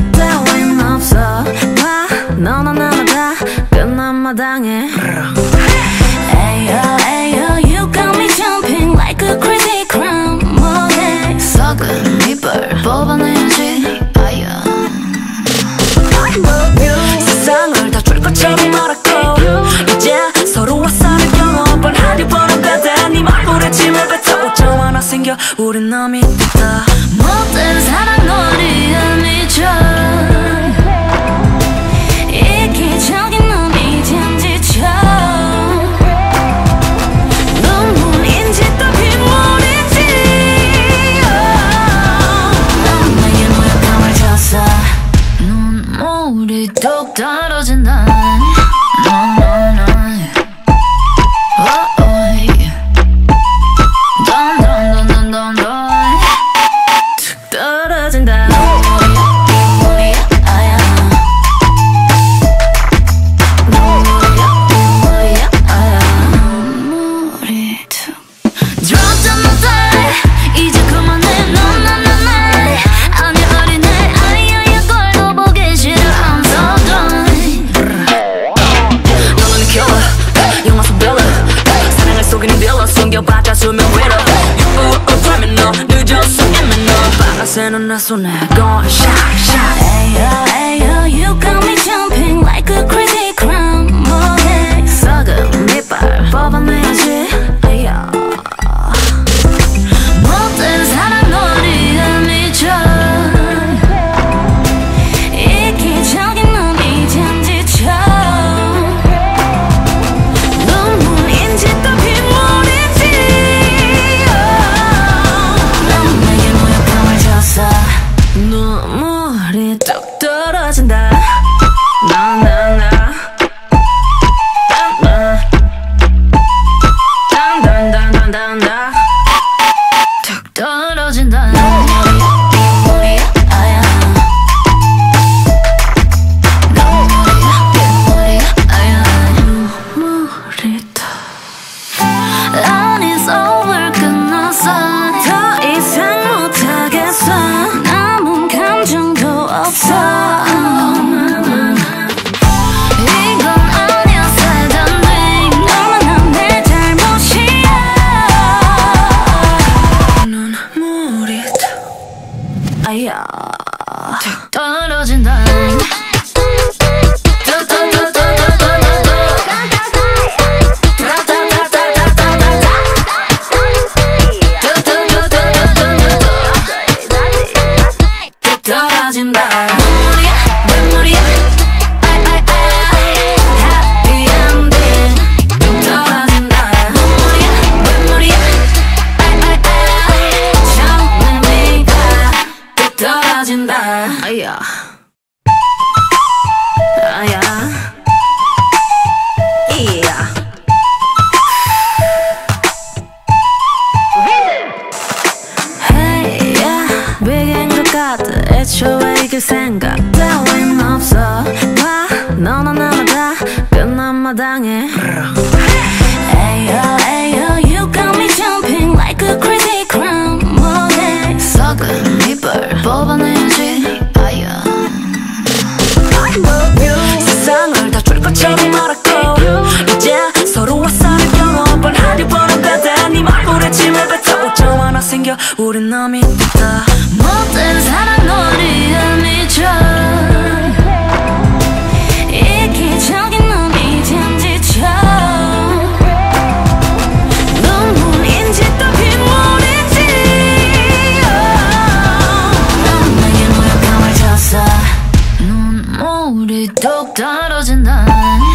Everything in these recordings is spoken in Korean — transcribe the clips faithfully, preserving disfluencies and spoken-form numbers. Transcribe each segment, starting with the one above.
따윈 없어. 봐 너나 나나 다 끝난 마당에 Ayo ayo you got me jumping like a crazy crown. 뭐해 썩은 이빨 뽑아내야지. 아야 세상을 다 줄 것처럼 말았고 이제 서로 화살을 겨눠 뻔하디 뻔한데 네 말불에 침을 뱉어 오점 하나 생겨 우린 남이 됐다. 못된 사랑 놀이에 미쳐 이기적인 놈이 된 지쳐 눈물인지 또 빗물인지 넌 내게 모욕감을 줬어. 눈물이 뚝 떨어진다. 새는 내 손에 going shot shot. Ayo ayo you got me jumping like a crazy crown. 뭐해 썩은 이빨 뽑아내야지. Ayo 못된 사랑 놀이에 미쳐 이기적인 놈이 된 지쳐 눈물인지 또 빗물인지 넌 내게 모욕감을 줬어. 눈물이 뚝 떨어진다. 나나나 단단단단단단 뚝 떨어진다. 눈물이 아야 눈물이 아야 눈물이 다 아니 over 끝났어. 더 이상 못하겠어. 남은 감정도 없어. 이건 아니야 살던 내 너무나 내 잘못이야. 눈물이 다 아야 툭 떨어진다. 떨어진다. 눈물이야 눈물이야 아이아이아이 happy ending. 떨어진다. 눈물이야 눈물이야 아이아이아이 처음에 네가 떨어진다. 아야 아야 이야 Hey yeah 비긴 것 같아. 애초에 이길 생각 따윈 없어. 봐 너나 나나 다 끝난 마당에 Ayo ayo you got me jumping like a crazy crown. 뭐해 썩은 이빨 뽑아내야지. 아야 세상을 다 줄 것처럼 말았고 이제 서로 화살을 겨눠 뻔하디 뻔한데 네 말불에 침을 뱉어 오점 하나 생겨 우린 남이 됐다. 못된 사랑 놀이에 미쳐 이기적인 놈이 된 지쳐 눈물인지 또 빗물인지 넌 내게 모욕감을 줬어. 눈물이 뚝 떨어진다.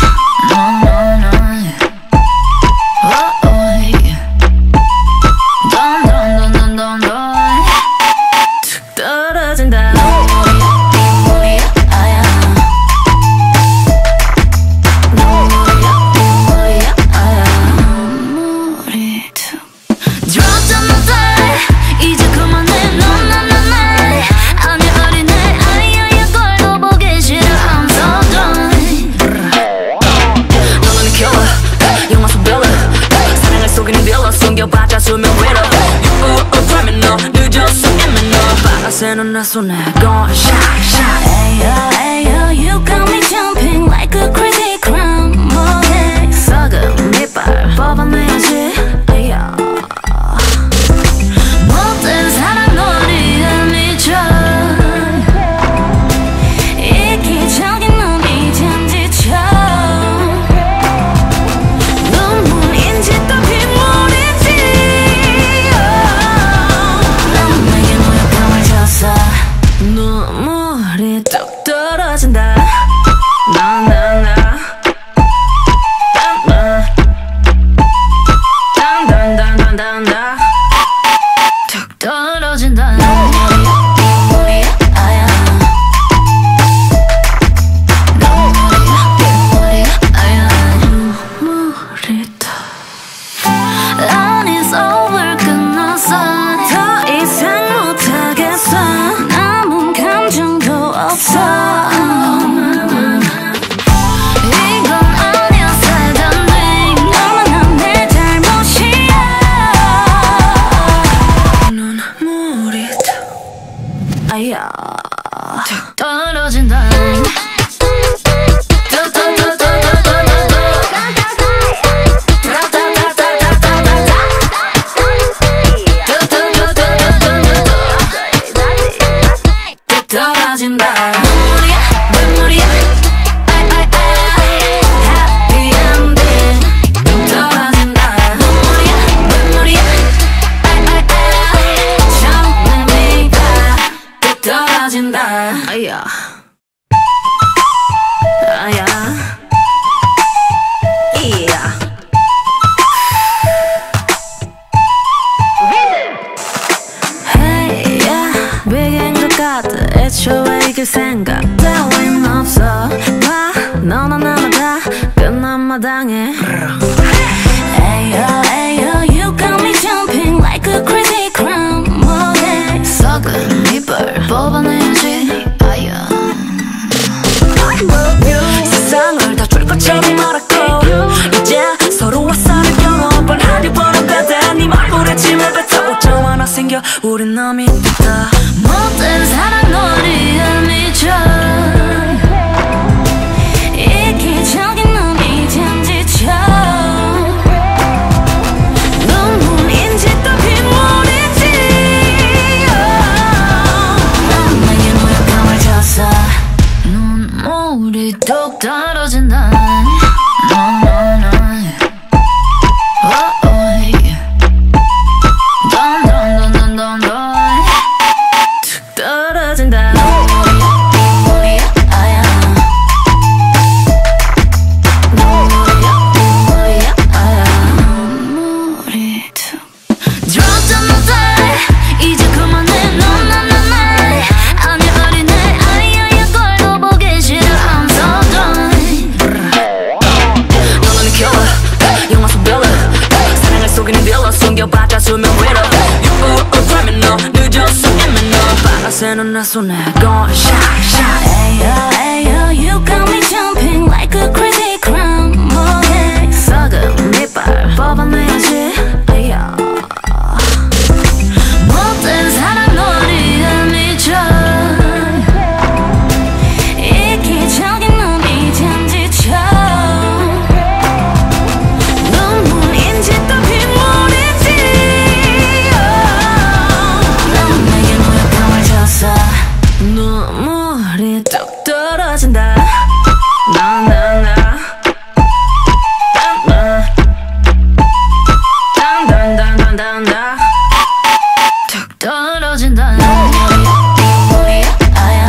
떨어진다. 눈물이 아야 눈물이 아야 눈물이 툭 Drop the night 이제 그만해 넌 난 난 날 아니 어린애 아이야야 꼴도 보기 싫어 I'm so done. 너는 killer 영화 속 villain 사랑을 속이는 빌런 숨겨봤자 수면 위로 You a criminal 늦었어 이미 너 새는 내 손에 going shot shot. 떨어진다. 나 나 나 단단단단단단 툭 떨어진다. 눈물이 아야 눈물이 아야 눈물이 다 아니 over 끝났어. 더 이상 못하겠어. 남은 감정도 없어. 아야 툭 떨어진다. 떨어진다. 눈물이야 눈물이야 Happy ending. 떨어진다. 눈물이야 눈물이야 처음입니다. 떨어진다. 아야 아야 이야 Hey yeah 비긴 것 같아. 애초에 그 생각 따윈 없어. 봐 너나 나나 다 끝난 마당에 Ayo ayo you got me jumping like a crazy crown. 뭐해 썩은 이빨 뽑아내야지. 아야 세상을 다 줄 것처럼 말았고 이제 서로 와서를 경험을 하려 보는 배대 네 말불에 침을 뱉어 오점 하나 생겨 우린 남이 됐다. 못된 사랑 놀이에 미쳐 이기적인 놈이 된 지쳐 눈물인지 또 빗물인지 난 내게 무력감을 줬어. 눈물이 뚝 떨어진다. No, no, no. Oh, oh, yeah. Dun, dun, dun, dun, dun, dun. 툭 떨어진다. 눈물이야, 아야. 눈물이야, 눈물이야, 아야. 눈물이 툭. Dropped on the floor. 이제 그만해, 넌 난 난 말. 아니 어린애, 아이야야 꼴도 보기 싫어. I'm so done. 너는 killer, 영화 속 villain. 사랑을 속이는 빌런 숨겨봤자 수면 위로. You a criminal, 늦었어 이미 너. 빨아새는 내 손에 gone shot shot. Ayo ayo you got me jumping like a crazy crown. 뭐해 썩은 이빨 뽑아내야지. 아야 못된 사랑 놀이에 미쳐 이기적인 놈이 된 지쳐 눈물인지 또 빗물인지 넌 내게 무력감을 줬어. 눈물이 뚝 떨어진다. 나 나 나 단단단단단단 툭 떨어진다. 눈물이야 아야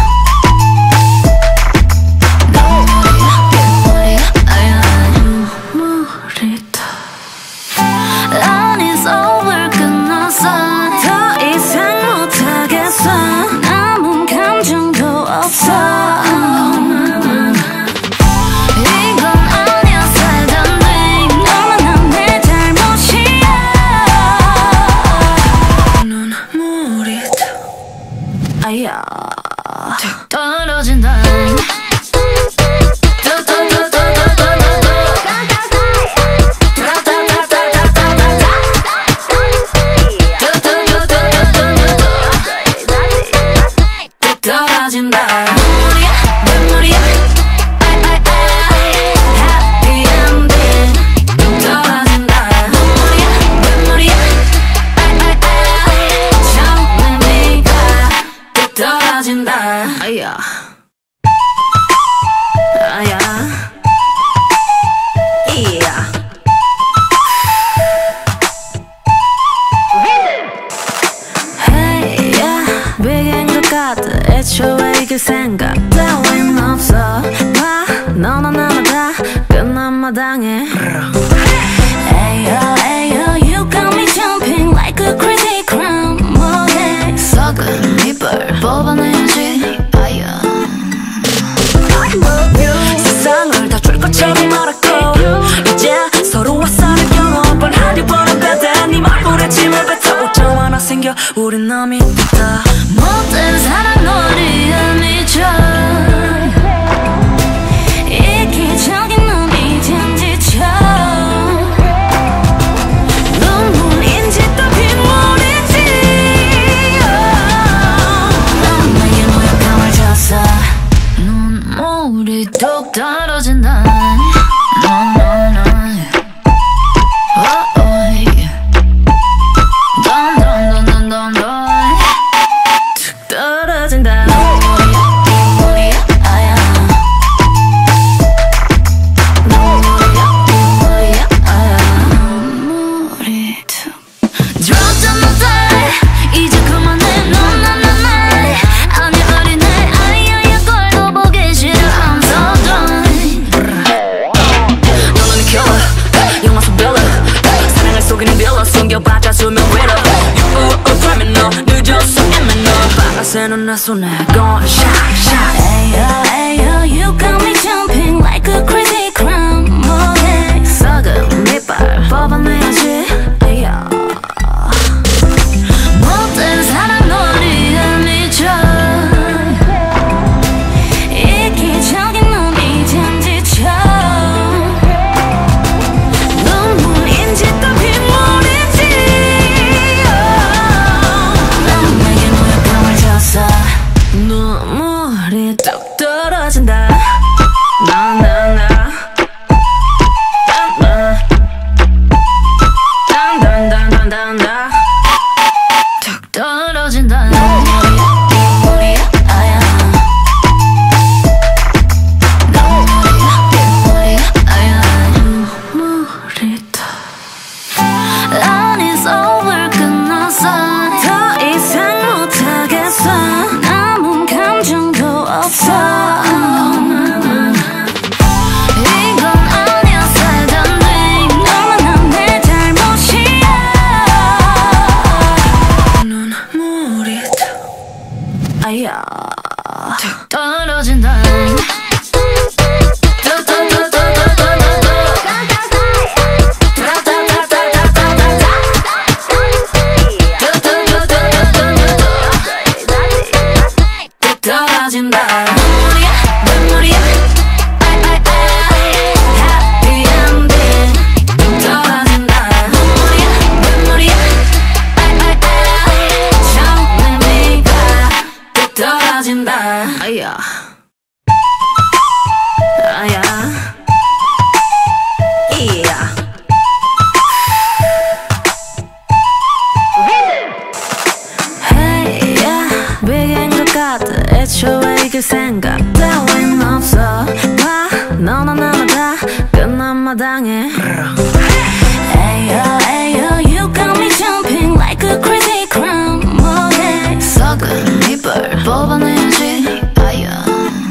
눈물이야 눈물이야 아야 눈물이 다 아니 over 끝났어. 더 이상 못하겠어. 남은 감정도 없어. 아야 툭 떨어진다. 떨어진다. 눈물이야 눈물이야 Happy ending. 떨어진다. 눈물이야 눈물이야 처음입니다. 떨어진다. 아야 아야 이야 Hey yeah 비긴 것 같아. 애초에 그 생각 따윈 마당에 Ayo, ayo, you got me jumping like a crazy crown. 뭐해 썩은 이빨 뽑아내야지. 아야 세상을 다 줄 것처럼 말았고 이제 서로와 싸는 경험 뻔하디 뻔한 배대 네 말불에 침을 뱉어 오점 하나 생겨 우린 남이 됐다. 못된 사랑 놀이에 미쳐 이기적인 놈이 된 지쳐 눈물인지 또 빗물인지 넌 내게 모욕감을 줬어. 눈물이 뚝 떨어진다. No, no, no. Oh, oh. Dun, dun, dun, dun, dun, dun. 뚝 떨어진다. 눈물이야, 아야. 눈물이야, 눈물이야, 아야. 눈물이 툭 들었잖아, 돼. 이제 그만해, 넌 난 난 날. 아니 어린애 아이야 꼴도 보기 싫어. I'm so done. 너는 killer 영화 속 빌런 사랑을 속이는 빌런 숨겨봤자 수면 위로 You a criminal 늦었어 이미 너 바라새는 내 손에 Gone shot shot Ayo, ayo, you got me jumping like a crazy crown. 뭐해 썩은 이빨 뽑아내야지. Ayo. 못된 사랑 놀이에 미쳐 이기적인 놈이 된 지쳐 눈물인지 또 빗물인지 넌 내게 모욕감을 줬어. 눈물이 뚝 떨어진다. 나, 나, 나. 나, 나. 단, 단, 단, 단, 단, 단. 뚝 떨어진다. 눈물이야, 아야. 눈물이야, 눈물이야, 아야. 눈물이 다. 아니 서울 끝났어. 더 이상 못하겠어. 남은 감정도 없어. 이건 아니야 살던 네 너무나 내 잘못이야. 눈물이 아야 툭 떨어진다. 떨어진다. 눈물이야 눈물이야 아아아 happy ending. 떨어진다. 눈물이야 눈물이야 아아아 처음에 네가 떨어진다. 아야 아야 이야 Hey yeah 비긴 것 같아. 애초에 그 생각 따윈 없어. 봐 너나 나나 다 끝난 마당에 Ayo ayo you got me jumping like a crazy crown. 뭐해 썩은 이빨 뽑아내야지. 아야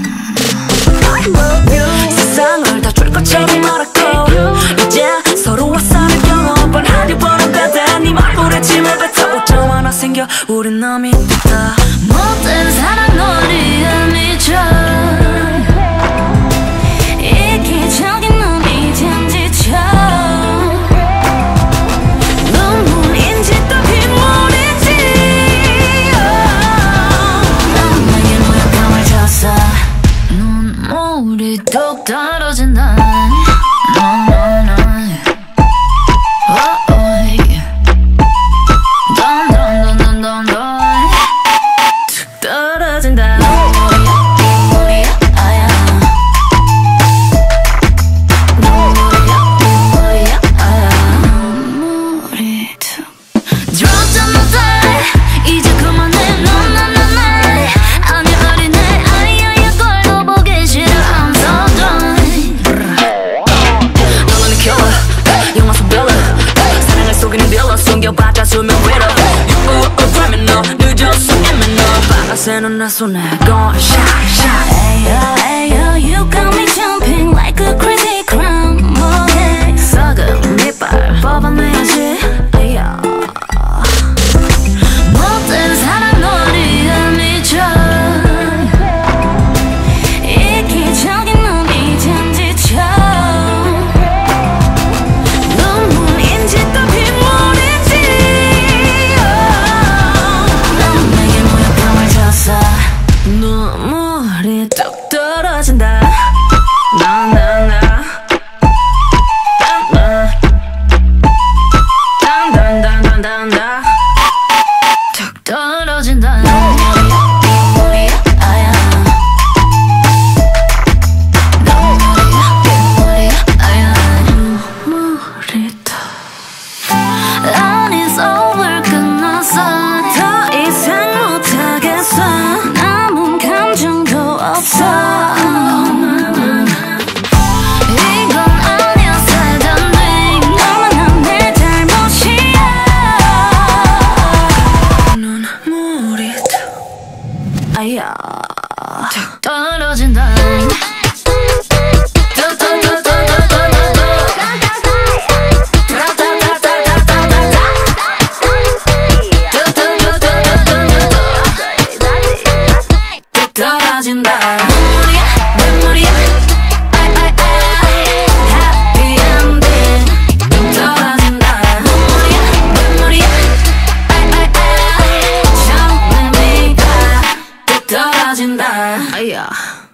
세상을 다 줄 것처럼 말았고 이제 서로와 싸는 경험 뻔하디 뻔한 배대 네 말불에 침을 뱉어 오점 하나 생겨 우린 남이 됐다. 못된 사랑 놀이에 미쳐 이기적인 놈이 된 지쳐 눈물인지 또 빗물인지 넌 내게 모욕감을 줬어. 눈물이 뚝 떨어진다. No, no, no. Oh, oh. Dun, dun, dun, dun, dun, dun. 툭 떨어진다. 눈물이야 아야. 눈물이야 눈물이야 아야. 눈물이 툭 들었잖아 돼. 이제 그만해 넌 난 난 날. 아니 어린애 아이야 꼴도 보기 싫어. I'm so done. 너는 killer 영화 속 빌런 사랑을 속이는 빌런 숨겨봤자 수면 위로 You a criminal 늦었어 이미 너 바라새는 내 손에 Gone shot shot Ayo, ayo, you got me jumping like a crazy crown. 눈물이 뚝 떨어진다. 나나나 단단단단단단 툭 떨어진다. 눈물이 아야. 눈물이 아야. 눈물이 다. And it's over 끝났어. 더 이상 못하겠어. 남은 감정도 없어. 아야 떨어진다. 떨어진다. 눈물이야 눈물이야. Happy ending. 떨어진다. 눈물이야 눈물이야. 처음이니까 떨어진다. 아야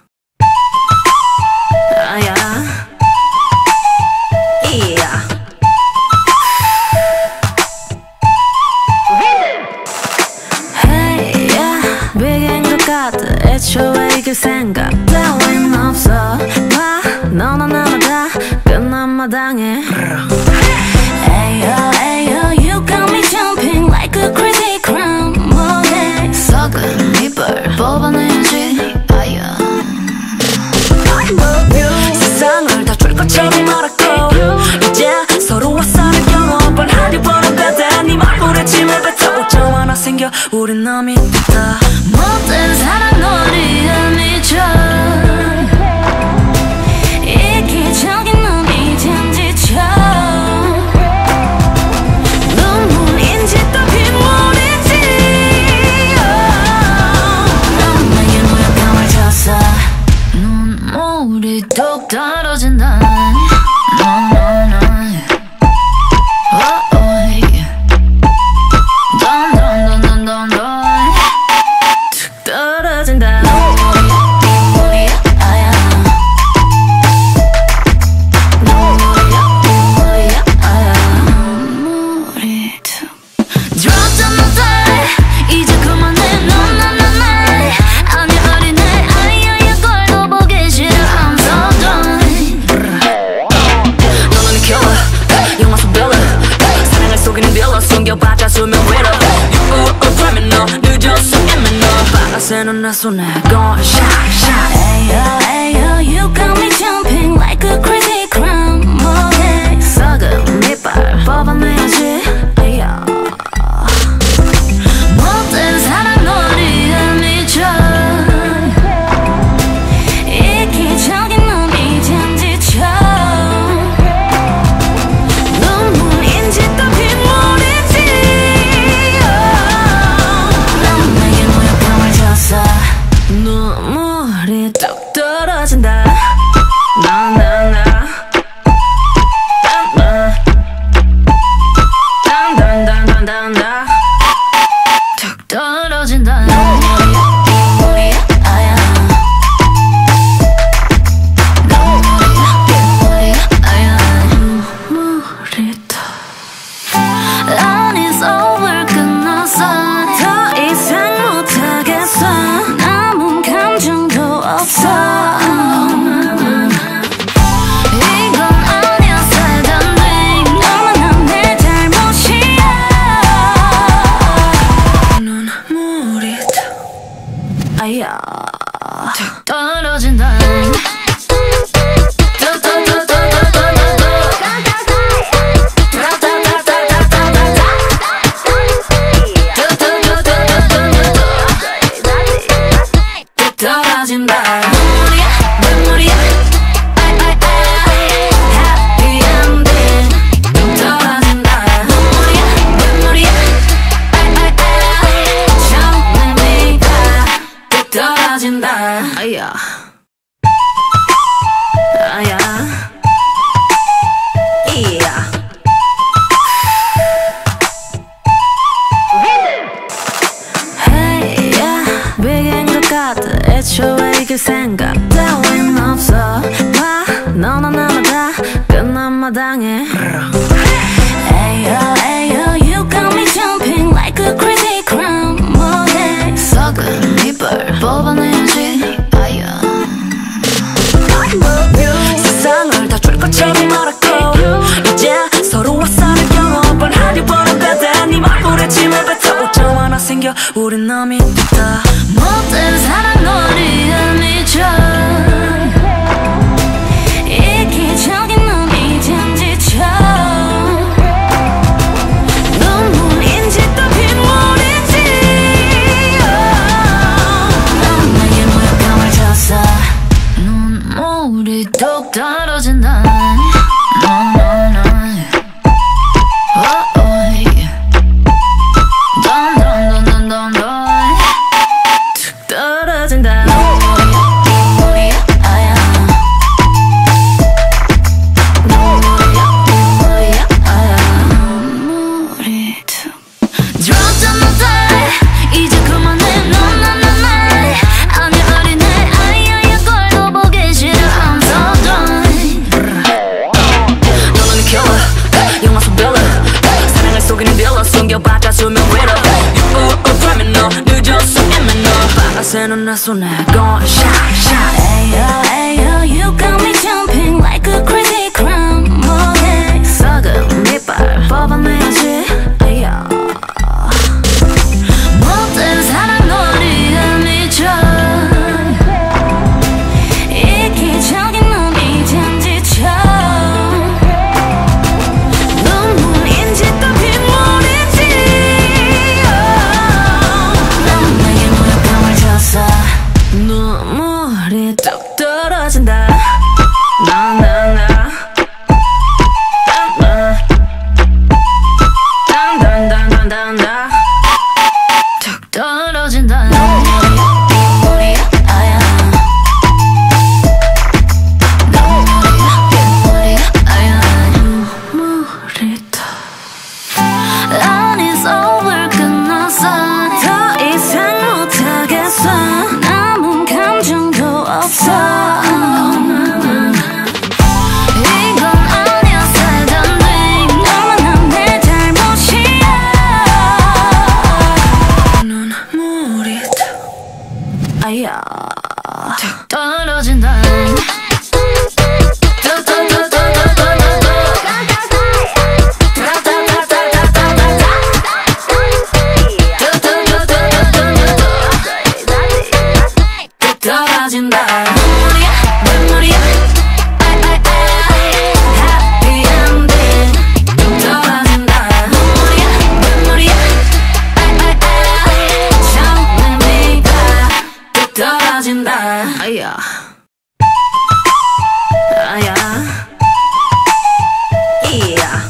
아야 이야. Hey yeah 비긴 것 같아. 애초에 그 생각 따윈 없어. 봐 너나 나마다 끝난 마당에 Ayo ayo you got me jumping like a crazy crown. 뭐해 썩은 이불 뽑아내야지. 아야 세상을 다 줄 것처럼 말았고 이제 서로 와서는 경험을 하려 보는 배대. 네 말불에 침을 뱉어 오점 하나 생겨 우린 남이 됐다. 못된 사랑 놀이에 미쳐. 이기적인 놈 이젠 지쳐. 눈물인지 또 빗물인지 넌 내게 무력감을 줬어. 눈물이 뚝 떨어진다. No, no, no. Oh, oh, yeah. Dun, dun, dun, dun, dun, dun. 툭 떨어진다. 눈물이야 아야. 눈물이야 눈물이야 아야. 눈물이 툭 Dropped on the floor. 이제 그만해 넌 난 난 날. 아니 어린애 아이야야 꼴도 보기 싫어. I'm so done. 너는 내 killer 영화 속 villain. 사랑을 속이는 빌런 숨겨봤자 수면 위로. You a criminal 늦었어 이미 너 바라새는 내 손에 Gone shot shot. Ayo ayo you got me jumping like a crazy crown. 뭐해 썩은 이빨 뽑아내야지. 아야 못된 사랑 놀이에 미쳐. 이기적인 놈 이젠 지쳐. 눈물인지 또 빗물인지 넌 내게 무력감을 줬어. 눈물이 뚝 떨어진다. 나나나 단단단단단단 툭 떨어진다. 눈물이야 아야. 눈물이야 눈물이야 아야. 눈물이 다. And it's over 끝났어. 더 이상 못하겠어. 남은 감정도 없어. 이건 아니야 살던 내 너만 내 잘못이야. 눈물이 다. 아야 툭 떨어진다. 떨어진다. 눈물이야 눈물이야. Happy ending. 떨어진다. 눈물이야 눈물이야. 처음이니까 떨어진다. 아야 이길 생각 따윈 없어 봐 너나 나나 다 끝난 마당에 Ayo ayo you got me jumping like a crazy crown 뭐해 썩은 이빨 뽑아내야지 아야 세상을 다 줄 것처럼 말았고 이제 서로와 사는 경험을 하려 보는 배대 네 얼굴에 침을 뱉어 오점 하나 생겨 우린 남이 됐다 못된 사랑놀이에 미쳐 이기적인 놈이 잠지쳐 눈물인지 또 빗물인지 넌 내게 모욕감을 줬어 눈물이 뚝 떨어진다 No no no Oh oh Don don don don don 툭 떨어진다 눈물이야 아야 눈물이야 눈물이야 아야 눈물이 툭 Dropped on the floor 이제 그만해 너나나나 아니 어린애 아야야 꼴도 보기 싫어 I'm so done 너는 killer 영화 속 villain 사랑을 속이는 빌런 숨겨봤자 수면 위로 You a criminal 늦었어 criminal 바라새는 내 손에 Gone shot shot Ayo ayo you got me jumping like a crazy crown 뭐해 썩은 이빨 뽑아내야지 아야 못된 사랑놀이에 미쳐 이기적인 놈이 잠지쳐 눈물인지 또 빗물인지 넌 내게 모욕감을 줬어 눈물이 뚝 떨어진다 나나나 단단단단단단 툭 떨어진다 눈물이야 아야 눈물이야 눈물이야 아야 눈물이 다 And it's over 끝났어 더 이상 못하겠어 남은 감정도 없어 이건 아니야 살던 돼 너만 내 잘못이야 눈물이 아야 툭 떨어진다 떨어진다 눈물이야 눈물이야 Happy ending 떨어진다 눈물이야 눈물이야 처음에 네가 떨어진다 아야 아야 이야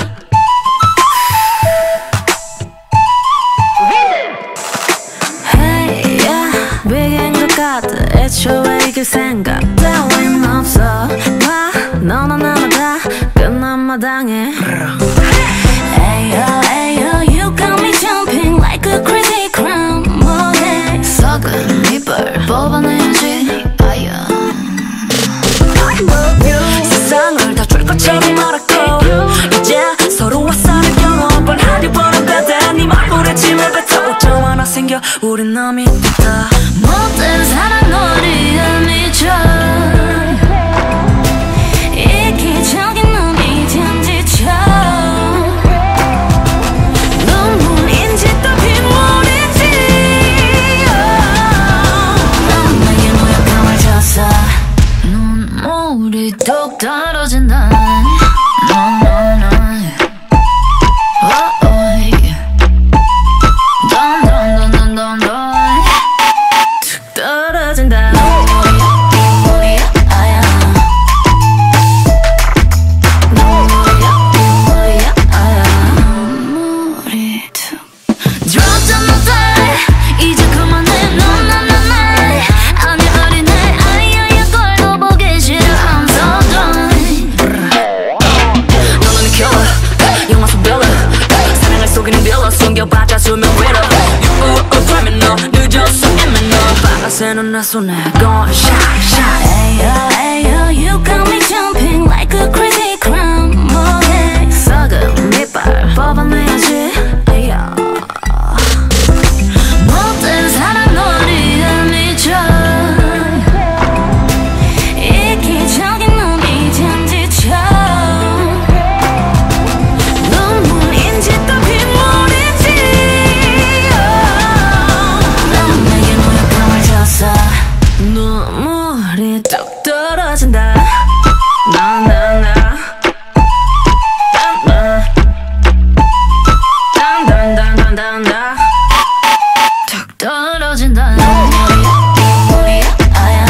Hey yeah 비긴 것 같아 애초에 이길 생각 따윈 없어 봐 너나 나나 다 끝난 마당에 Ayo ayo you got me jumping like a crazy crown 뭐해 썩은 이빨 뽑아내야지 아야 세상을 다 줄 것처럼 말았고 이제 서로와 사는 경험을 하려 보는 배대 네 얼굴에 침을 뱉어 오점 하나 생겨 우린 남이 됐다 못된 사랑놀이에 미쳐 이기적인 놈이 잠지쳐 눈물인지 또 빗물인지 넌 내게 모욕감을 줬어 눈물이 뚝 떨어진다 No no no Oh oh Don don don don don 툭 떨어진다 눈물이야 아야 눈물이야 눈물이야 아야 눈물이 툭 Dropped on the floor 이제 그만해 너나나나 아니 어린애 아야야 꼴도 보기 싫어 I'm so done 새는 내 손에 Gone shot shot Ayo, ayo, you got me jumping like a crazy clown. 뭐해? 썩은 밑발 뽑아내야지 Ayo. 못된 사랑 놀이에 미쳐. 이기적인 놈 이젠 지쳐. 눈물인지 또 빗물인지. 넌 내게 모욕감을 줬어. 눈물이 뚝 떨어진다 나나나 단단단단단단 툭 떨어진다 눈물이야, 아야.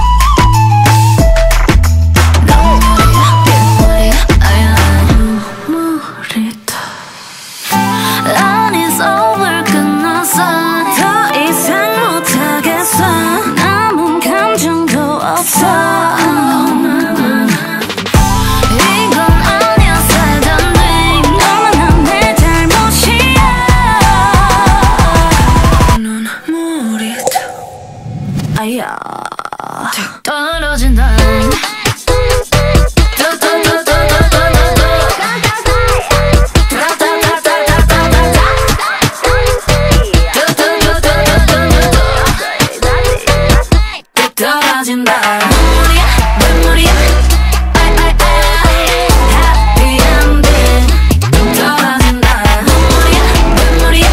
눈물이야, 아야. 눈물이 다 And it's over, 끝났어. 더 이상 못하겠어. 남은 감정도 없어. 이건 아니야, 살던 돼. 너무나 내 잘못이야. 눈물이 아야. 툭 떨어진다 떨어진다. 눈물이야, 눈물이야. Happy ending. 떨어진다. 눈물이야, 눈물이야.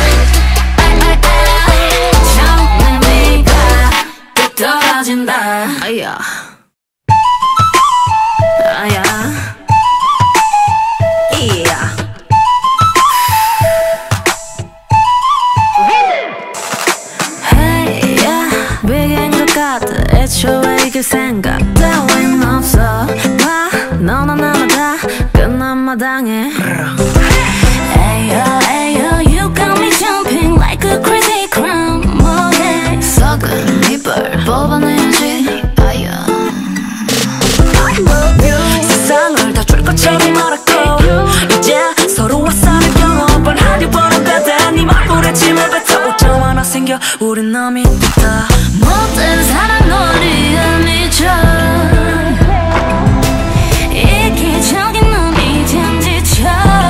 처음에 네가 떨어진다. 아야 아야 이야 Hey, yeah. 비긴 것 같아. 애초에 그 생각 따윈 없어. 봐, 너나 나나 다 끝난 마당에. Ayo, ayo, you got me jumping like a crazy clown. 뭐해? 썩은 이불 뽑아내야지 아야 세상을 다 줄 것처럼 말았고 이제 서로와 싸는 경험 뻔하려 보는 거다 네 얼굴에 침을 뱉어 오점 하나 생겨 우린 남이 됐다 못된 사랑 놀이에 미쳐. 이기적인 놈 이젠 지쳐.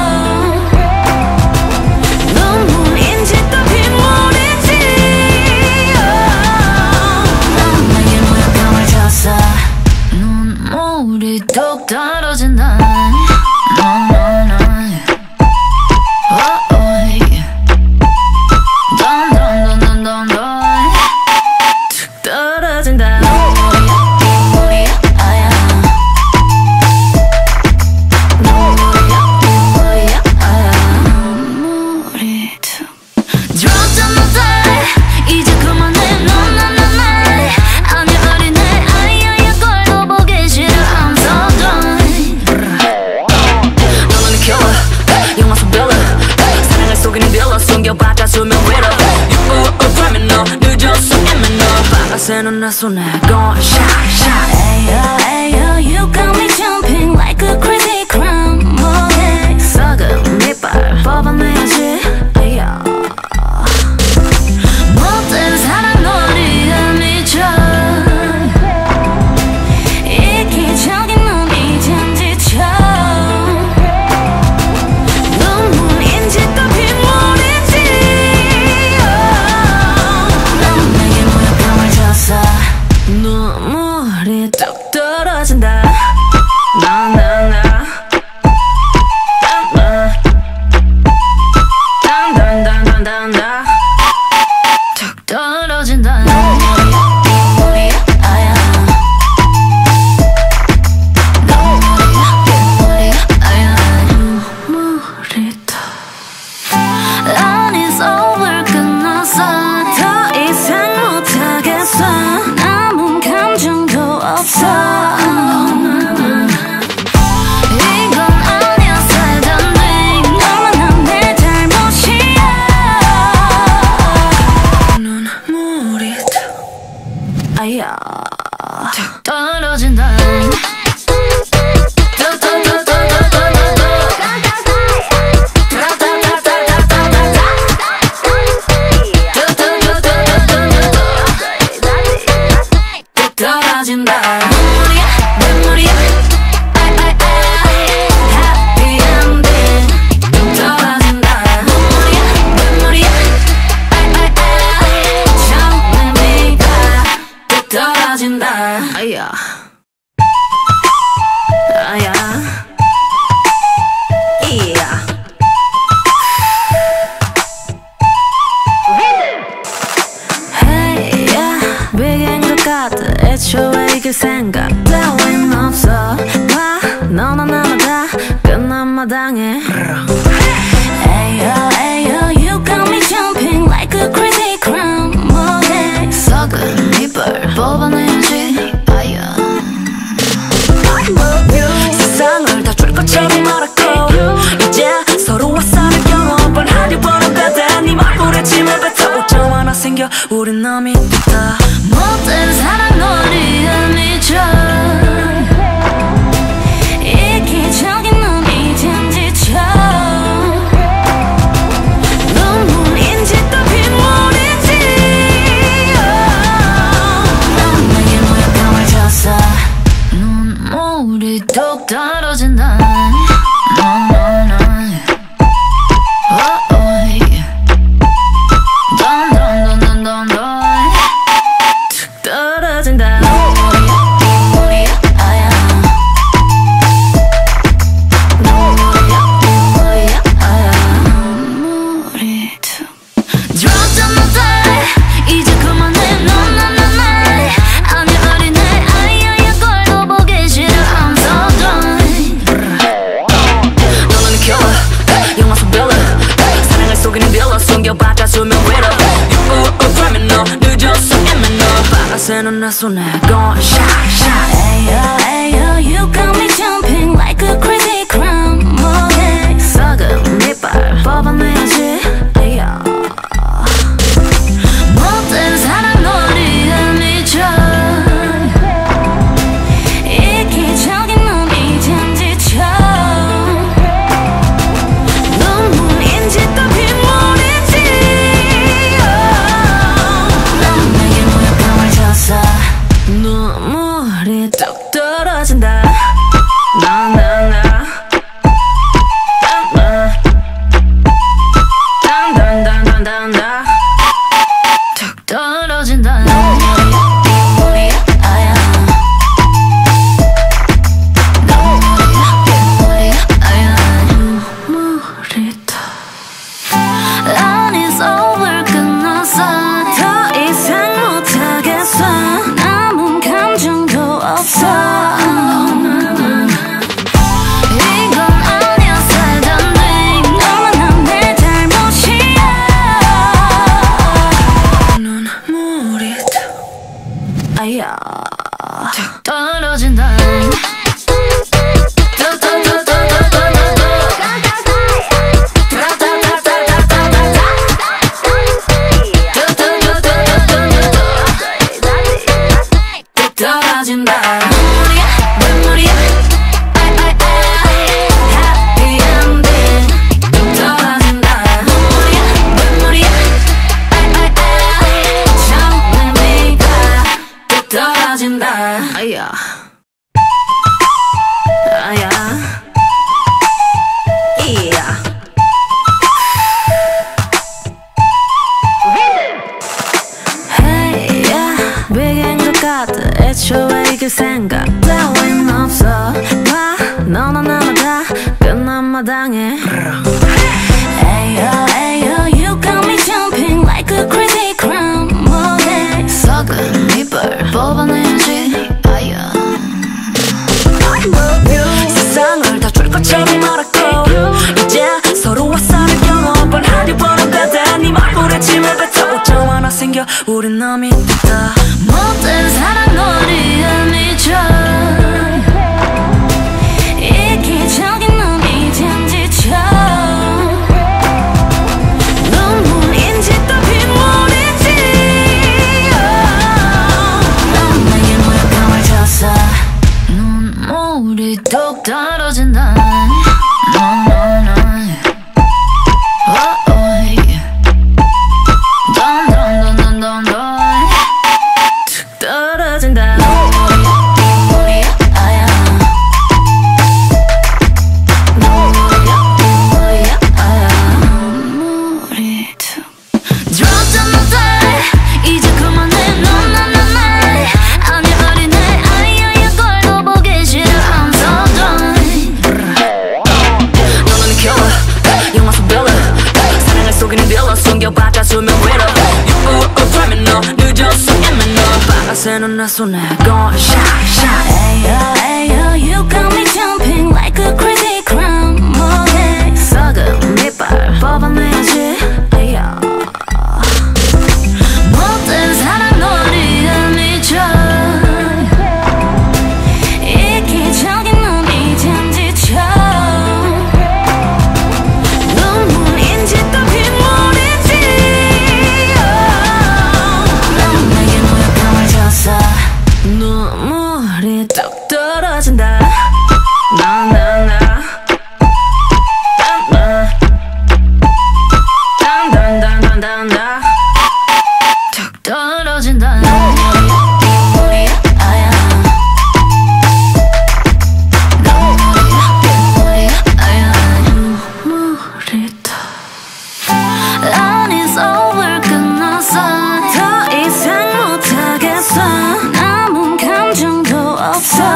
눈물인지 또 빗물인지. 넌 내게 모욕감을 줬어. 눈물이 뚝 떨어진다 No, no, no. Oh, oh, yeah. Dun, dun, dun, dun, dun, dun. 툭 떨어진다 눈물이야, 아야. 눈물이야, 눈물이야, 아야. 눈물이 툭 Dropped on the floor. 이제 그만해. No, no, no, no. 아니 어린애 아이야야 꼴도 보기 싫어. I'm so done. 너는 killer 영화 속 villain 사랑을 속이는 빌런 숨겨봤자 수면 위로 You a criminal 늦었어 criminal 바가새는 내 손에 Gone shot shot Ayo, ayo, you got me jumping like a crazy clown. 뭐해? 썩은 밑발 뽑아내야지 아야. 못된 사랑 놀이에 미쳐. 이기적인 놈 이젠 지쳐. 눈물인지 또 빗물인지. 넌 내게 모욕감을 줬어. 눈물이 뚝 떨어진다 나나나 단단단단단단 툭 떨어진다 눈물이야, 아야. 눈물이야, 눈물이야, 아야. 눈물이 다 And it's over, 끝났어. 더 이상 못하겠어. 남은 감정도 없어. 떨어진다. 눈물이야 눈물이야 Happy ending 뚝 떨어진다. 눈물이야 눈물이야 처음에 네가 뚝 떨어진다. 아야 아야 이야 비긴 것 같아 애초에 그 생각 따윈 없어 봐 너나 나나 다 끝난 마당에 Ayo ayo you got me jumping like a crazy crown 뭐해 썩은 이빨 뽑아내야지 아야 세상을 다 줄 것처럼 말았고 이제 서로와 싸울 경험 뻔하려 보는 거다 네 얼굴에 침을 뱉어 오점 하나 생겨 우린 남이 됐다. 못된 사랑 놀이에 미쳐 이기적인 놈이 된 지쳐 눈물인지 또 빗물인지 넌 내게 모욕감을 줬어 눈물이 뚝 떨어진다. No, no, no. Oh, oh, yeah. Don, don, don, don, don, don. 툭 떨어진다. 눈물이야, 아야. 눈물이야, 눈물이야, 아야. 눈물이 툭. Dropped on my thigh. 이제 그만해, no, no, no, no. 아니, 어린애, 아야야, 꼴도 보기 싫어. I'm so done. 너는 killer, 영화 속 villain. 사랑을 속이는 빌런 숨겨봤자 수면 위로. You a criminal, 늦었어 criminal. 바라새는 내 손에 gone shot shot. Ayo ayo you got me jumping like a crazy crown 뭐해 썩은 이빨 뽑아내야지 아야 못된 사랑 놀이에 미쳐 이기적인 놈이 된 지쳐 눈물인지 또 빗물인지 넌 내게 모욕감을 줬어 눈물이 뚝 떨어진다. 나 나 나 단단단단단단 툭 떨어진다. 눈물이야 아야 눈물이야 눈물이야 아야 눈물이 다 And it's over 끝났어 더 이상 못하겠어 남은 감정도 없어 이건 아니야 살던 돼 너만 내 잘못이야 눈물이 다 아야 툭 떨어진다. 떨어진다. 눈물이야 눈물이야 Happy ending 뚝 떨어진다. 눈물이야 눈물이야 처음에 네가 뚝 떨어진다. 아야 아야 이야 Hey yeah 비긴 것 같아 애초에 그 생각 따윈 없어 봐 너나 나나 다 끝난 마당에 Ayo ayo you got me jumping like a crazy crown 뭐해 썩은 이빨 뽑아내야지 아야 세상을 다 줄 것처럼 말았고 이제 서로와 싸울 경험 뻔하려 보는 거다 네 얼굴에 침을 뱉어 오점 하나 생겨 우린 남이 됐다. 못된 사랑 놀이에 미쳐 이기적인 놈이 된 지쳐 눈물인지 또 빗물인지 넌 내게 모욕감을 줬어 눈물이 뚝 떨어진다. No, no, no. Oh, oh, yeah. Don, don, don, don, don, don. 툭 떨어진다. 바깥에는 내 손에 건 샤샤 Ayo, ayo, you got me jumping like a crazy crown. 뭐해? 썩은 밑발 뽑아내야지. Ayo. 못된 사랑 놀이에 미쳐. 이기적인 넌 이젠 지쳐. 눈물인지 또 빗물인지. 넌 내게 모욕감을 줬어. 눈물이 뚝 떨어진다. 나나나 단단단단단단 툭 떨어진다. 눈물이야, 아야. 눈물이야, 눈물이야, 아야. 눈물이 다 And it's over, 끝났어. 더 이상 못하겠어. 남은 감정도 없어.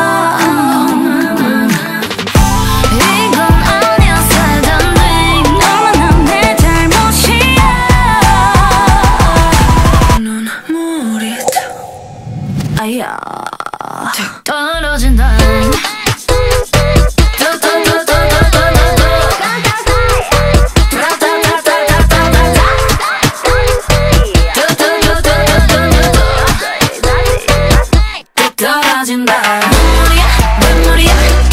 이건 아니야, 살던 돼. 너무나 내 잘못이야. 눈물이 다 아야. 툭 떨어진다. 떨어진다. 눈물이야, 눈물이야.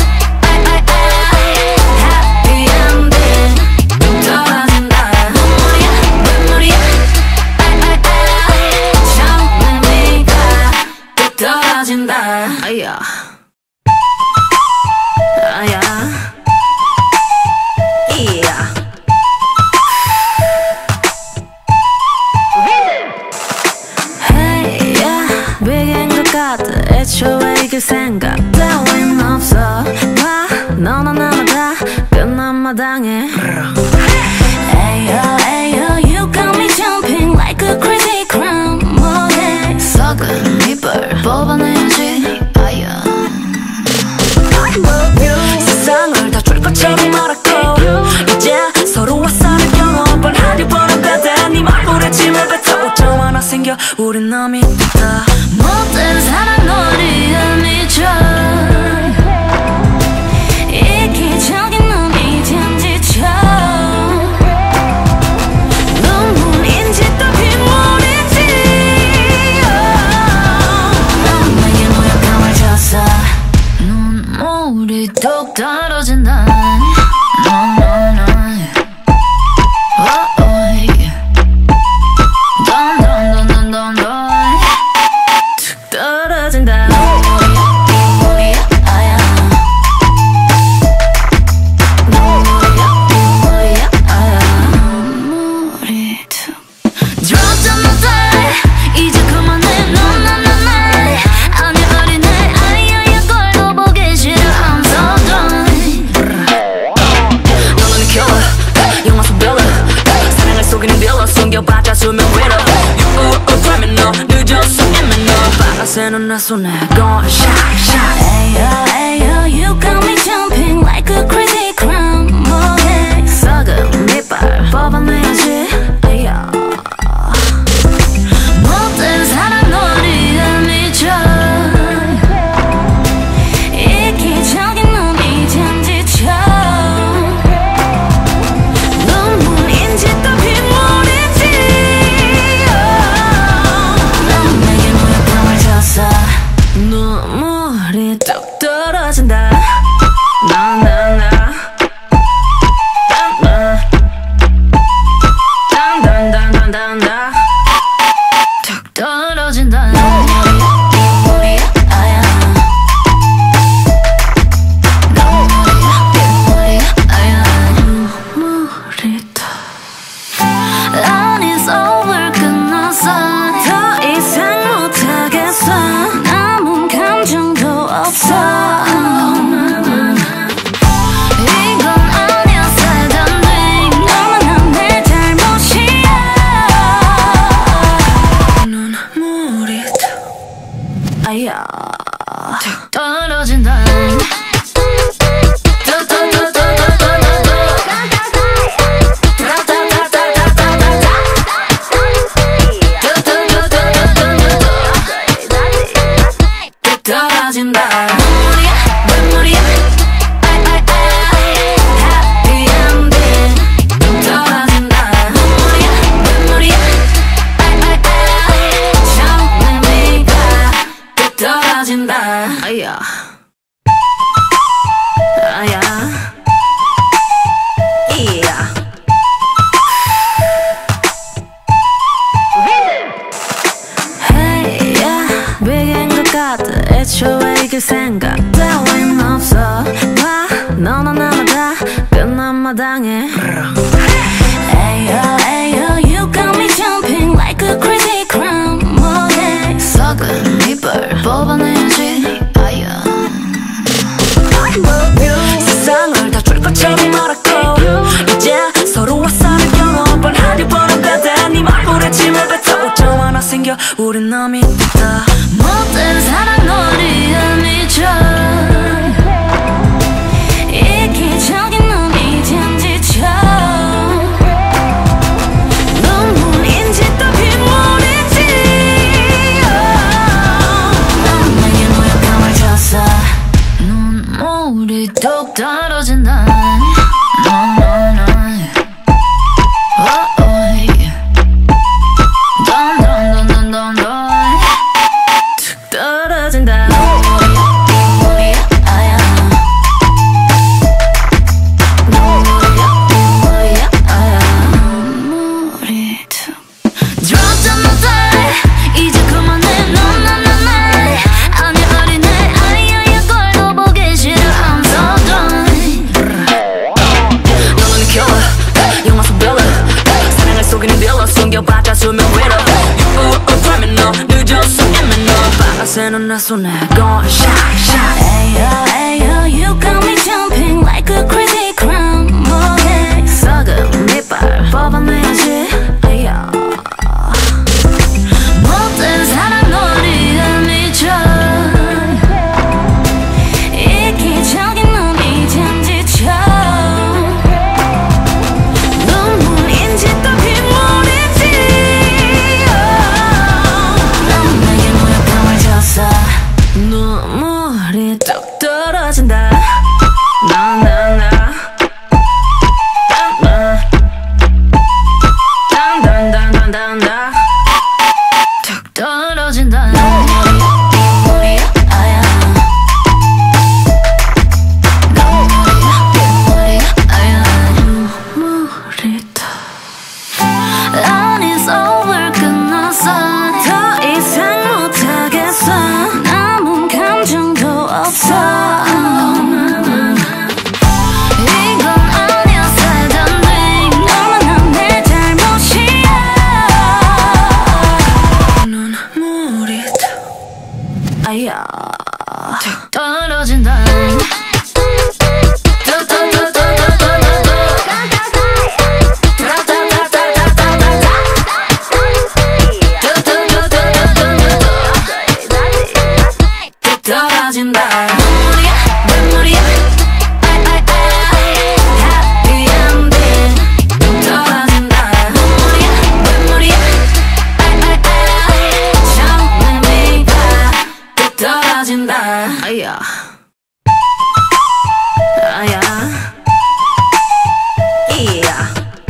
Happy ending. 떨어진다. 눈물이야, 눈물이야. 처음에 네가 떨어진다. 아야 아야 이야 Hey, yeah. 비긴 것 같아. 애초에 그 생각 따윈 없어. 봐 너나 나나 다 끝난 마당에 Ayo, ayo, you got me jumping like a crazy crown. 뭐해? 썩은 이불 뽑아내야지. 아야 세상을 다 줄 것처럼 말았고 이제 서로 와서는 경험을 하려 보는 배대 네 말불에 침을 뱉어 오점 하나 생겨 우린 남이 됐다. 못된 사랑 놀이에 미쳐. 이기적인 넌 이젠 지쳐. 눈물인지 또 빗물인지. 넌 내게 모욕감을 줬어. 눈물이 뚝 떨어진다. No, no, no. Oh, oh, yeah. Dun, dun, dun, dun, dun, dun. 뚝 떨어진다. 눈물이야, 아야. 눈물이야, 눈물이야, 아야. 눈물이 툭 Dropped on the floor. 이제 그만해, 넌 난 난 날. 아니 어린애 아이야야 꼴도 보기 싫어. I'm so done. 너는 killer 영화 속 빌런 사랑을 속이는 빌런 숨겨봤자 수면 위로 You a criminal 늦었어 이미 너 바깥에는 내 손에 건 샤샤 Ayo, ayo, you got me jumping like a crazy crown. 뭐해? 썩은 밑발 뽑아내야지. Ayo. 못된 사랑 놀이에 미쳐. 이기적인 넌 이젠 지쳐. 눈물인지 또 빗물인지. 넌 내게 모욕감을 줬어. 눈물이 뚝 떨어진다. 나나나 단단단단단단 툭 떨어진다. 눈물이야, 아야. 눈물이야, 눈물이야, 아야. 눈물이 다 And it's over, 끝났어. 더 이상 못하겠어. 남은 감정도 없어. 이건 아니야, 살던 돼. 너무나 내 잘못이야. 눈물이 다 아야. 툭 떨어진다. 이길 생각 따윈 없어. 봐 너나 나나 다 끝난 마당에 Ayo, ayo, you got me jumping like a crazy crown. 뭐해 썩은 이불 뽑아내야지. 아야 세상을 다 줄 것처럼 말았고 이제 서로 화살을 겨눠 뻔하디 뻔한데 네 말불에 침을 뱉어 오점 하나 생겨 우린 남이 됐다. 못된 사랑 놀이에 미쳐 이기적인 놈 이젠 지쳐. 눈물인지 또 빗물인지 넌 내게 모욕감을 줬어. 눈물이 뚝 떨어진다. No, no, no. Oh, oh. Don, don, don, don, don, don. 툭 떨어진다. 눈물이야, 아야. 눈물이야, 눈물이야, 아야. 눈물이 툭. Drop down the die. 이제 그만해, 넌 난 난 날. 아니 어린애, 아야야 꼴도 보기 싫어. I'm so done. 너는 killer, 영화 속 빌런. 사랑을 속이는 빌런 숨겨봤자 수면 위로. You a criminal, 늦었어 이미 너. 바라새는 내 손에 gone shot shot. Ayo, ayo, you got me jumping like a crazy crown. 뭐해 썩은 이빨 뽑아내야지. 아야. 못된 사랑 놀이에 미쳐 이기적인 놈 이젠 지쳐. 눈물인지 또 빗물인지 넌 내게 모욕감을 줬어. 눈물이 뚝 떨어진다. 나 나 나. 단단단단단단. 툭 떨어진다. 눈물이야, 아야. 눈물이야, 눈물이야, 아야. 눈물이 다. And it's over 끝났어. 더 이상 못하겠어. 남은 감정도 없어. 이건 아니야 살던 내 너무나 내 잘못이야. 눈물이 다. 아야. 툭 떨어진다. 떨어진다. 눈물이야, 눈물이야. Happy ending. 떨어진다. 눈물이야, 눈물이야. 처음에 네가 떨어진다. 아야. 아야. 이야.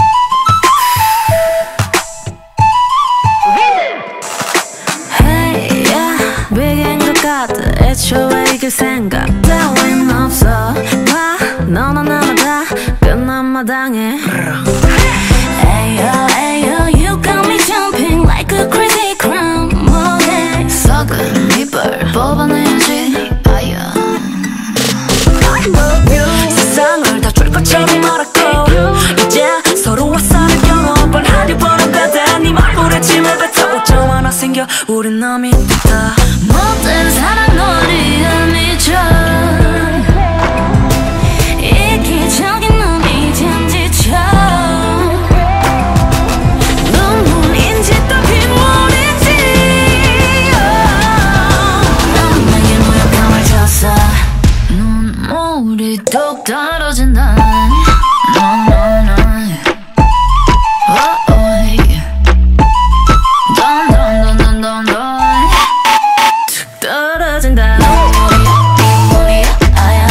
Hey, yeah. 비긴 것 같아. 애초에 이길 생각 따윈 없어. 봐 너나 나나 다 끝난 마당에 Ayo, ayo, you got me jumping like a crazy crown. 뭐해 썩은 이불 뽑아내야지. 아야 세상을 다 줄 것처럼 말았고 이제 서로 화살을 겨눠 뻔하디 뻔한데 네 말불에 침을 뱉어 오점 하나 생겨 우린 남이 됐다. 못된 사랑 놀이에 미쳐 이기적인 놈 이젠 지쳐. 눈물인지 또 빗물인지 넌 내게 모욕감을 줬어. 눈물이 뚝 떨어진다. No, no, no. Oh, oh. Don, don, don, don, don, don. 툭 떨어진다. 눈물이야, 아야.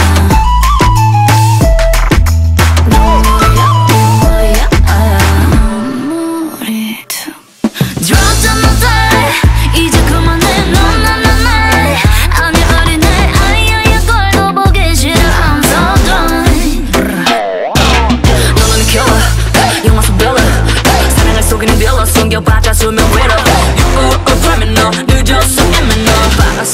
눈물이야, 눈물이야, 아야. 눈물이 툭. Drop down the die. 이제 그만해, 넌 난 난 날. 아니 어린애, 아야야 꼴도 보기 싫어. I'm so done.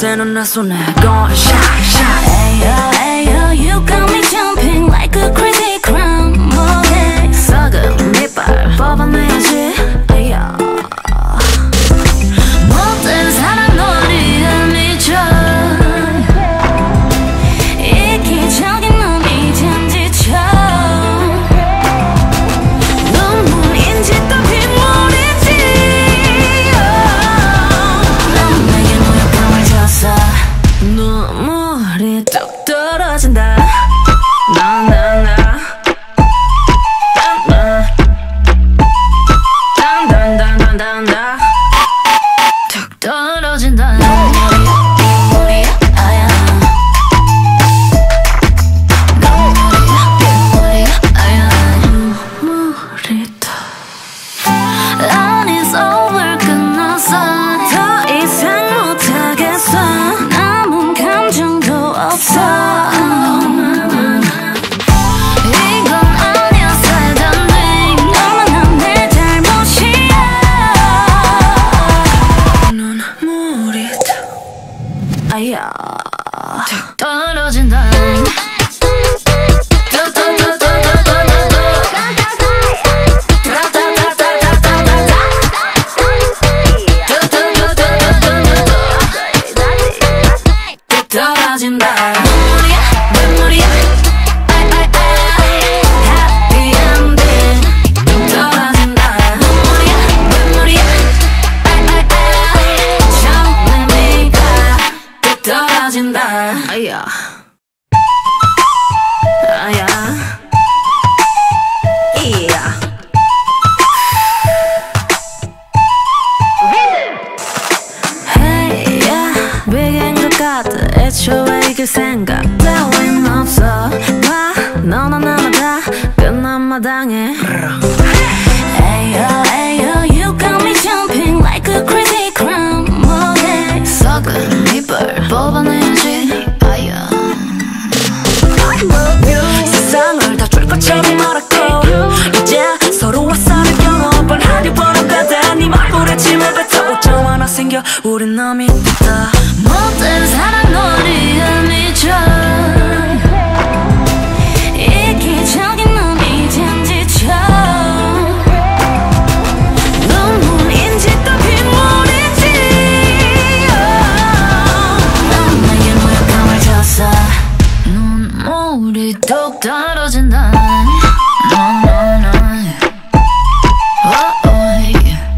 바깥에는 내 손에 건 샤샤 Ayo, ayo, you got me jumping like a crazy crown. 뭐해? 썩은 밑발 뽑아내야지. Ayo. 못된 사랑 놀이에 미쳐. 이기적인 놈이 잠지쳐. 눈물인지 또 빗물인지. 넌 내게 모욕감을 줬어. 눈물이 뚝 떨어진다. 나 나 나 단단단단단단 툭 떨어진다. 눈물이야, 아야. 눈물이야, 아야. 눈물이 다 And it's over, 끝났어. 더 이상 못하겠어. 남은 감정도 없어. 이건 아니야, 살던 내 너무나 내 잘못이야. 눈물이 다 아야. 툭 떨어진다. 떨어진다. 눈물이야, 눈물이야. Happy ending. 떨어진다. 눈물이야, 눈물이야. 처음에 네가 떨어진다. 아야 아야 이야 Hey yeah, 비긴 것 같아. 애초에 이길 생각 따윈 없어. 봐, 너나 나나 다 끝난 마당에. Ayo, ayo, you got me jumping like a crazy crown. 뭐해? 썩은 이불 뽑아내야지. 아야 세상을 다 줄 것처럼 말았고 이제 서로 와서는 경험을 하려 버렸다. 네 말고래 침을 뱉어 오점 하나 생겨 우린 남이 됐다. 못된 사랑 놀이에 미쳐. 이기적인 놈이 잠지쳐. 눈물인지 또 빗물인지. 넌 내게 모욕감을 줬어. 눈물이 뚝 떨어진다. No, no, no. Oh, oh.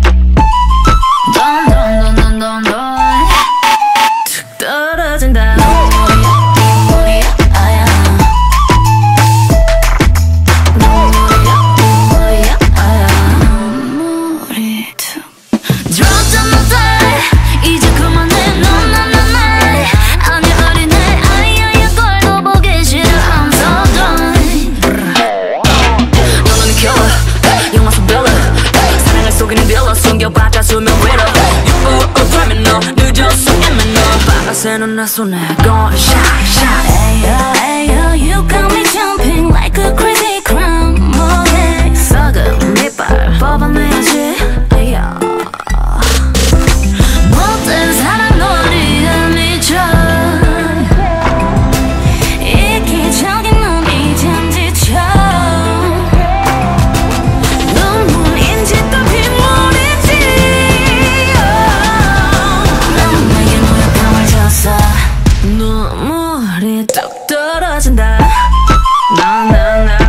Dun, dun, dun, dun, dun, dun. 툭 떨어진다. 눈물이야, 아야. 눈물이야, 눈물이야, 아야. 눈물이 툭 Dropped on the floor. 이제 그만해, 넌 난 난 날. 아니 어린애 아이야야 꼴도 보기 싫어. I'm so done. 너는 killer 영화 속 빌런 사랑을 속이는 빌런 숨겨봤자 수면 위로 You 그러면 너 늦었어 이미 너 바깥에는 내 손에 건 샤샤 Ayo, ayo, you got me jumping like a crazy crown. 뭐해? 썩은 밑발 뽑아내야지. Ayo. 못된 사랑 놀이에 미쳐. 이기적인 놈이 잠지쳐. 눈물인지 또 빗물인지. 넌 내게 모욕감을 줬어. 눈물이 뚝 떨어진다. 나 나 나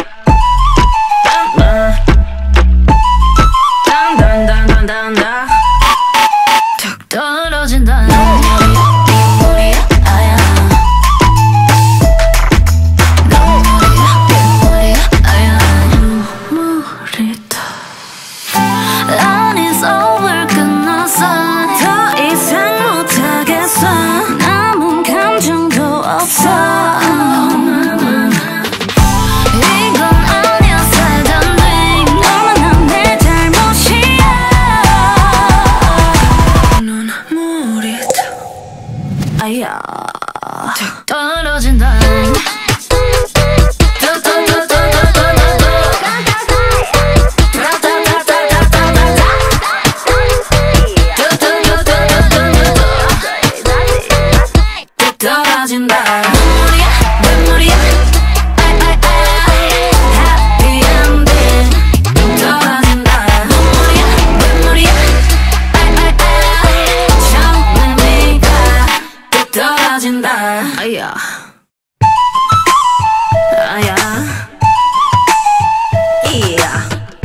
단단단단단단 툭 떨어진다. 눈물이야, 아야. 눈물이야, 눈물이야, 아야. 눈물이 다 And it's over, 끝났어. 더 이상 못하겠어. 남은 감정도 없어. 이건 아니야, 살던 내 너무나 내 잘못이야. 눈물이 다 아야. 툭 떨어진다. 떨어진다. 눈물이야 눈물이야 Happy ending 떨어진다. 눈물이야 눈물이야 처음에 네가 또 떨어진다. 아야 아야 이야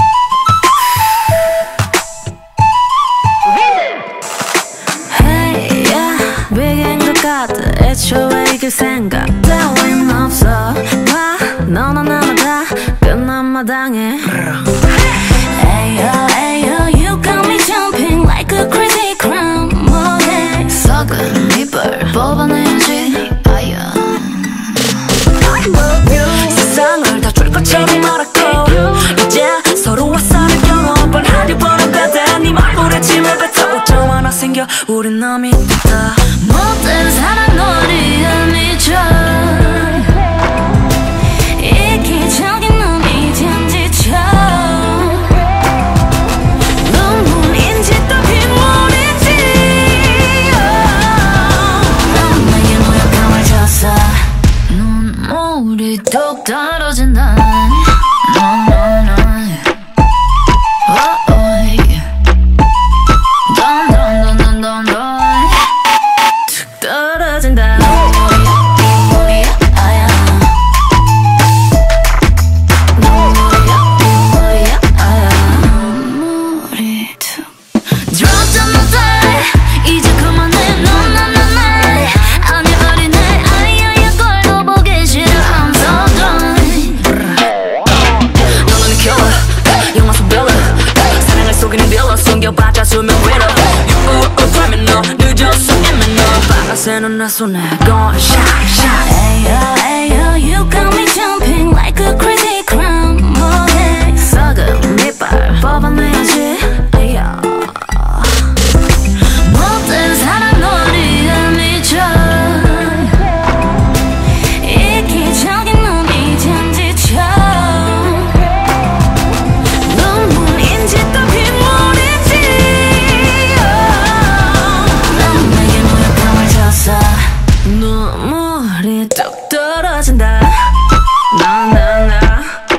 Hey yeah 비긴 것 같아 애초에 그 생각 따윈 없어 봐 너나 나나 다 끝난 마당에 Ayo ayo you got me jumping like a crazy crown 뭐해 썩은 이불 뽑아내야지 아야 세상을 다 줄 것처럼 말았고 이제 서로 와서는 경험을 하려보는 배대 네 말불에 침을 뱉어 오점 하나 생겨 우린 남이 됐다. 못된 사랑 놀이에 미쳐 이기적인 놈이 된 지쳐 눈물인지 또 빗물인지 넌 내게 모욕감을 줬어. 눈물이 뚝 떨어진다. No, no, no. Oh, oh, yeah. Dun, dun, dun, dun, dun, dun. 뚝 떨어진다. 눈물이야, 아야. 눈물이야, 눈물이야, 아야. 눈물이 툭. Dropped on the floor. 이제 그만해, 넌 난 난 날. 아니 어린애, 아야야 꼴도 보기 싫어. I'm so done. 너는 내 killer, 영화 속 빌런. 사랑을 속이는 빌런, 숨겨봤자 수면 위로. You are criminal, 늦었어 이미 너. 바가새는 내 손에 gone shot shot. Ayo ayo you got me jumping like a crazy crown 뭐해 썩은 밑발 뽑아내야지 ayo 못된 사랑 놀이에 미쳐 이기적인 놈이 된 지쳐 눈물인지 또 빗물인지 넌 내게 모욕감을 줬어. 눈물이 뚝 떨어진다. 나 나 나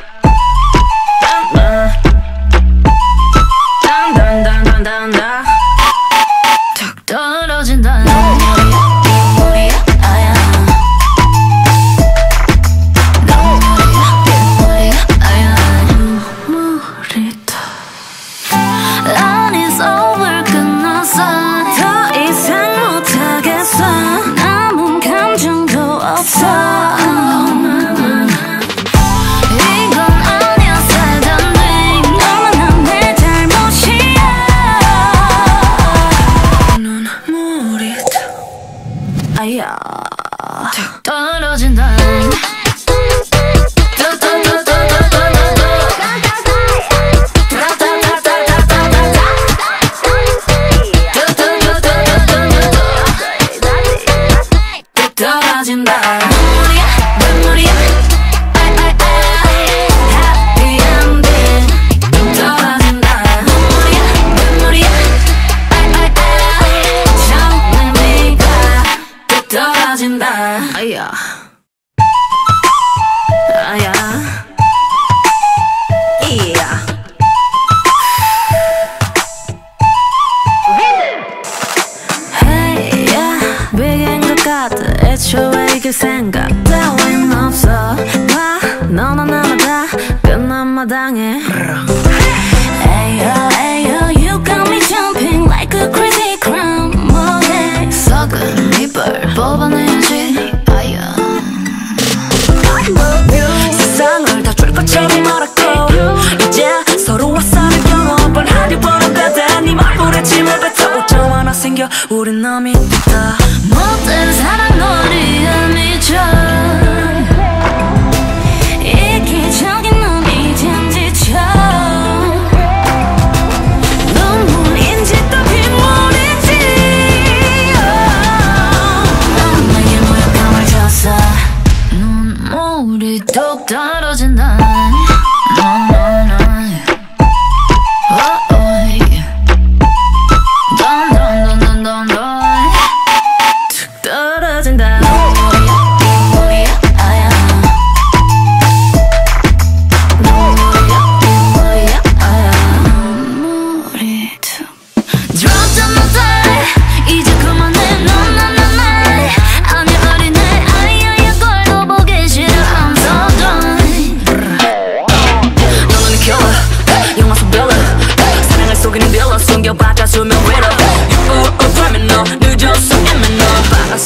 단단단단단단 툭 떨어진다. 눈물이야 아야 눈물이야 눈물이야 아야 눈물이 다 아니 over 끝났어. 더 이상 못하겠어. 남은 감정도 없어. 이건 아니야 살던 네 너무나 내 잘못이야. 눈물이 다 아야 툭 떨어진다. 떨어진다. 눈물이야 눈물이야 Happy ending 떨어진다. 눈물이야 눈물이야 처음에 네가 또 떨어진다. 아야 아야 이야 Hey yeah 비긴 것 같아 애초에 그 생각 따윈 없어 봐 너나 나나 다 끝난 마당에 Ayo ayo you got me jumping like a crazy crown 뭐해 썩은 이불 뽑아내야지 아야 세상을 다 줄 것처럼 말았고 이제 서로 와서는 경험을 하려보는 배대 네 말불에 침을 뱉어 오점 하나 생겨 우린 남이 됐다. 못된 사랑 놀이에 미쳐 이기적인 놈이 된 지쳐 눈물인지 또 빗물인지 넌 내게 모욕감을 줬어. 눈물이 뚝 떨어진다. No, no, no. Oh, oh, yeah. Dun, dun, dun, dun, dun, dun. 툭 떨어진다. 눈물이야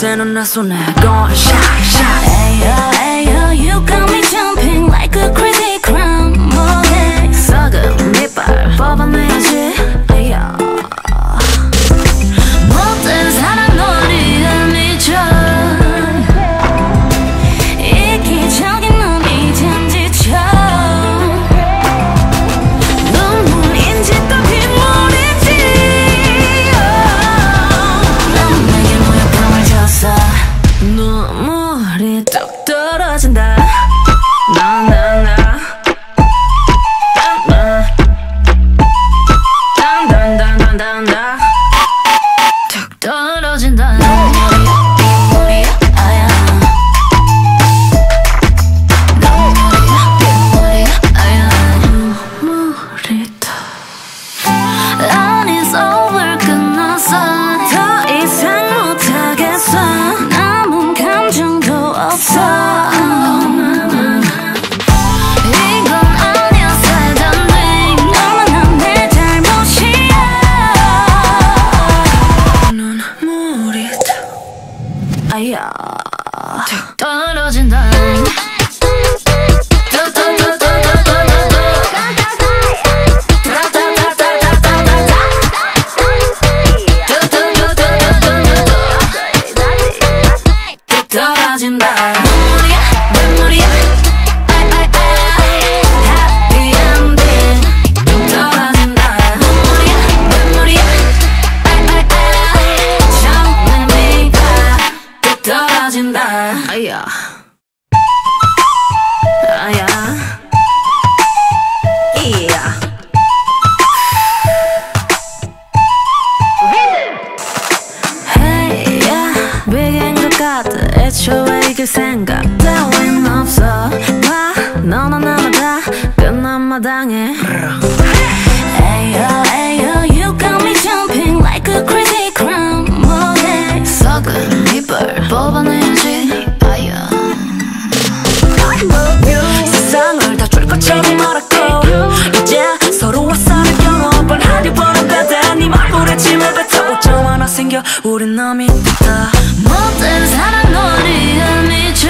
바깥에는 내 손에 건 샤샤 Ayo, ayo, you got me jumping like a crazy crown. 뭐해? 썩은 밑발 뽑아내야지. Ayo. 못된 사랑 놀이에 미쳐. 이기적인 넌 이젠 지쳐. 눈물인지 또 빗물인지. 넌 내게 모욕감을 줬어. 눈물이 뚝 떨어진다. 나 나 나 단단단단단단 툭 떨어진다. 눈물이야, 아야. 눈물이야, 아야. 눈물이 다 아니, over 끝났어. 더 이상 못하겠어. 남은 감정도 없어. 아야, 툭 떨어진다. 떨어진다. 눈물이야, 눈물이야. Happy ending. 떨어진다. 눈물이야, 눈물이야. 처음에 네가 떨어진다. 아야 아야 이야 Hey, yeah. 비긴 것 같아. 애초에 이길 생각 따윈 없어. 봐, 너나 나마다 끝난 마당에. Ayo, ayo, you got me jumping like a crazy crown. 뭐해? 썩은 이불 뽑아내야지. 아야 세상을 다 줄 것처럼 말았고 이제 서로 화살을 겨눠 뻔하디 뻔한데 네 말불에 침을 뱉어 오점 하나 생겨 우린 남이 됐다. 못된 사랑 놀이에 미쳐.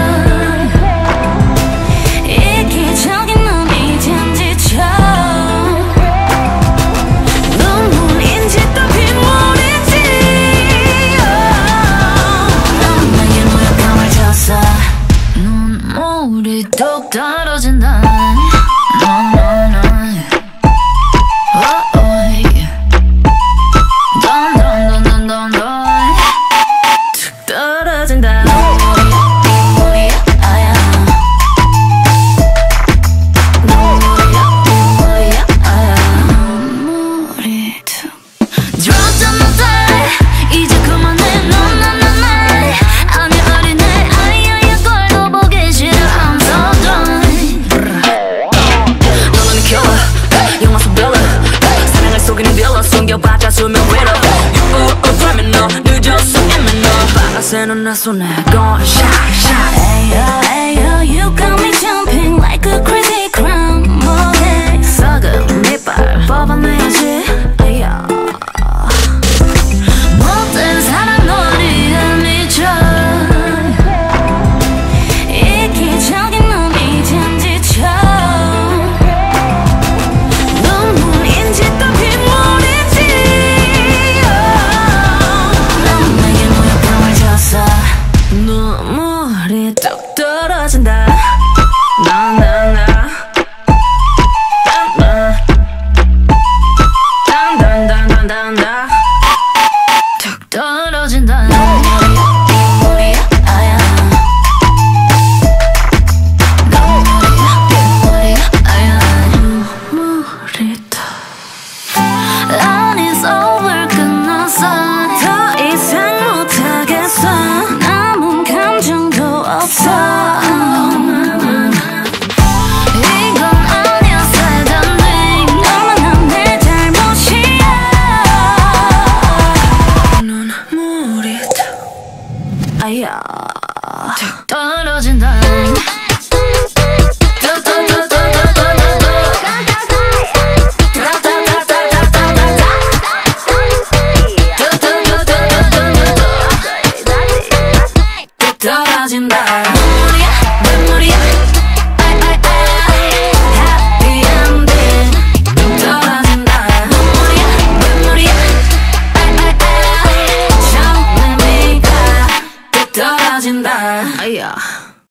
이기적인 넌 이젠 지쳐. 눈물인지 또 빗물인지. 넌 내게 모욕감을 줬어. 눈물이 뚝 떨어진다. No, no, no. Oh, oh. Dun, dun, dun, dun, dun, dun. 툭 떨어진다. 눈물이야, 아야. 눈물이야, 눈물이야, 아야. 눈물이 툭 Dropped on the floor. 이제 그만해. 넌 난 난 날. 아니 어린애 아이야야 꼴도 보기 싫어. I'm so done. 너는 killer 영화 속 빌런 사랑을 속이는 빌런 숨겨봤자 수면 위로 그러면 너 늦었어 이미 너 바깥에는 내 손에 건 샤샤 Ayo, ayo, you got me jumping like a crazy crown. 뭐해? 썩은 밑발 뽑아내야지. 아야. 못된 사랑 놀이에 미쳐. 이기적인 넌 이젠 지쳐. 눈물인지 또 빗물인지. 넌 내게 모욕감을 줬어. 눈물이 뚝 떨어진다. 나 나 나 단단단단단단 툭 떨어진다. 눈물이야, 아야. 눈물이야, 눈물이야, 아야. 눈물이 다 아니, over 끝났어. 더 이상 못하겠어. 남은 감정도 없어. 이건 아니었어야 됐네. 너무나 내 잘못이야. 눈물이 다 아야. 툭 떨어진다.